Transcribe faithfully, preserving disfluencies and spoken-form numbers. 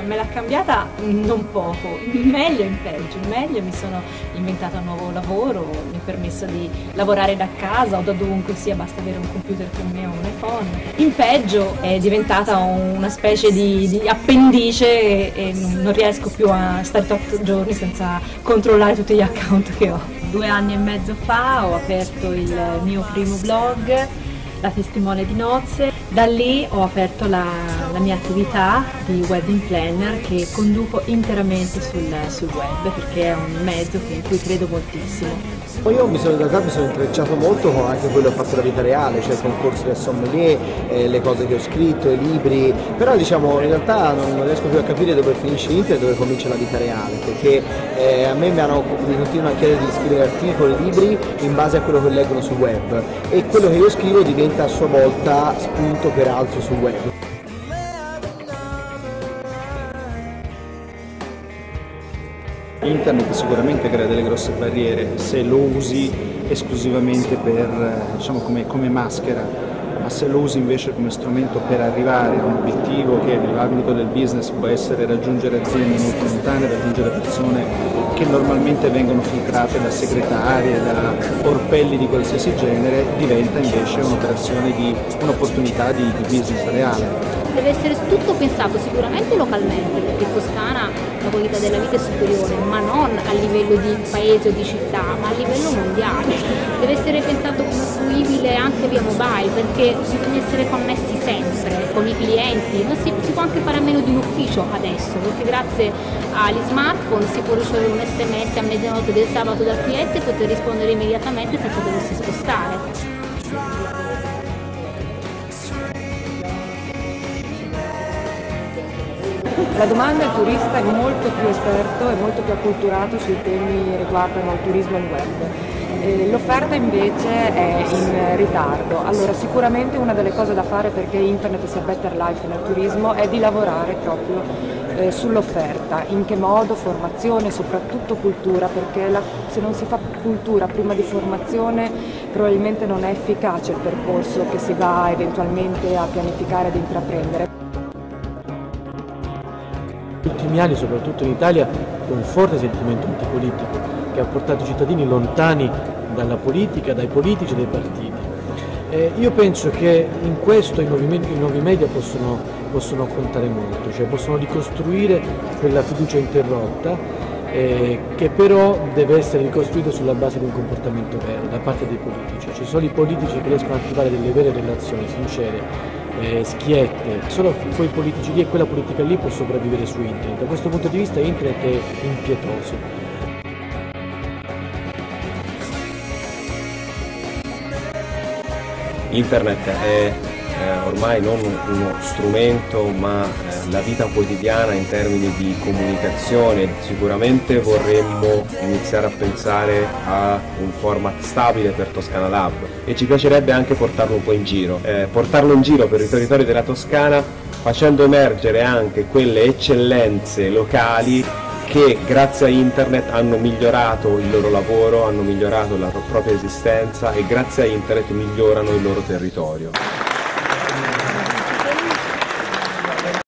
me l'ha cambiata non poco, meglio in peggio. In meglio mi sono inventata un nuovo lavoro, mi ha permesso di lavorare da casa o da dovunque sia, basta avere un computer con me o un iPhone. In peggio è diventata una specie di, di appendice e, e non, non riesco più a stare otto giorni senza controllare tutti gli account che ho. Due anni e mezzo fa ho aperto il mio primo blog, La Testimone di Nozze. Da lì ho aperto la, la mia attività di wedding planner che conduco interamente sul, sul web, perché è un mezzo in cui credo moltissimo. Io mi sono, in realtà mi sono intrecciato molto con anche quello che ho fatto nella vita reale, cioè il concorso del sommelier, eh, le cose che ho scritto, i libri, però diciamo in realtà non, non riesco più a capire dove finisce internet e dove comincia la vita reale, perché eh, a me mi, hanno, mi continuano a chiedere di scrivere articoli, libri in base a quello che leggono sul web e quello che io scrivo diventa a sua volta spunto per altro sul web. Internet sicuramente crea delle grosse barriere se lo usi esclusivamente per, diciamo, come, come maschera, ma se lo usi invece come strumento per arrivare a un obiettivo che nell'ambito del business può essere raggiungere aziende molto lontane, raggiungere persone che normalmente vengono filtrate da segretarie, da orpelli di qualsiasi genere, diventa invece un'operazione di un'opportunità di, di business reale. Deve essere tutto pensato sicuramente localmente, perché in Toscana la qualità della vita è superiore, ma non a livello di paese o di città, ma a livello mondiale. Deve essere pensato come fruibile anche via mobile, perché bisogna essere connessi sempre con i clienti. Non si, si può anche fare a meno di un ufficio adesso, perché grazie agli smartphone si può ricevere un sms a mezzanotte del sabato dal cliente e poter rispondere immediatamente senza doversi spostare. La domanda il turista è molto più esperto e molto più acculturato sui temi che riguardano il turismo e il web. L'offerta invece è in ritardo. Allora sicuramente una delle cose da fare perché internet sia better life nel turismo è di lavorare proprio eh, sull'offerta. In che modo? Formazione, soprattutto cultura, perché la, se non si fa cultura prima di formazione probabilmente non è efficace il percorso che si va eventualmente a pianificare ed intraprendere. Negli ultimi anni, soprattutto in Italia, c'è un forte sentimento antipolitico che ha portato i cittadini lontani dalla politica, dai politici e dai partiti. Eh, io penso che in questo i, i nuovi media possono, possono contare molto, cioè possono ricostruire quella fiducia interrotta eh, che però deve essere ricostruita sulla base di un comportamento vero da parte dei politici. Ci sono i politici che riescono a attivare delle vere relazioni sincere, Eh, schiette, solo quei politici lì e quella politica lì può sopravvivere su internet. Da questo punto di vista internet è impietoso. Internet è eh, ormai non uno strumento ma eh, la vita quotidiana in termini di comunicazione. Sicuramente vorremmo iniziare a pensare a un format stabile per Toscana Lab e ci piacerebbe anche portarlo un po' in giro, eh, portarlo in giro per i territori della Toscana facendo emergere anche quelle eccellenze locali che grazie a internet hanno migliorato il loro lavoro, hanno migliorato la propria esistenza e grazie a internet migliorano il loro territorio.